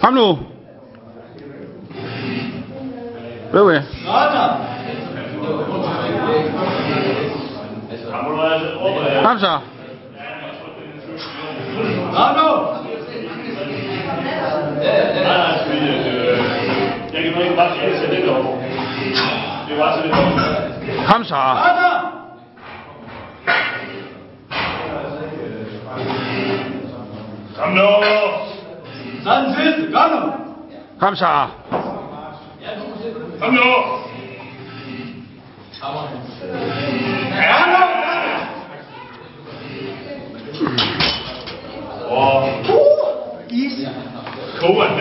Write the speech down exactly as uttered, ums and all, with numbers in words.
Kom nu. Hvad er det? Kom så. Kom nu. Jeg kan ikke bare sige, at det er lov. Det var så lidt. Kom så. Kom nu. Så er den sidste. Kom nu. Kom så. Kom nu. Ja, nu. Åh. Is. Kogen.